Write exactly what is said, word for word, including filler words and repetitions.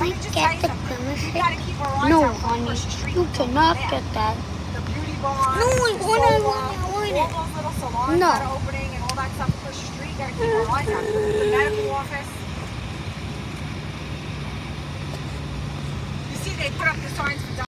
we get the Grimace? No, honey, you cannot get that. The beauty bar, no, I the want it, I Sola, want it, I want it. all those little salons No. that are opening and all that stuff across the street. You gotta keep our eyes out. The medical office. You see, they put up the signs for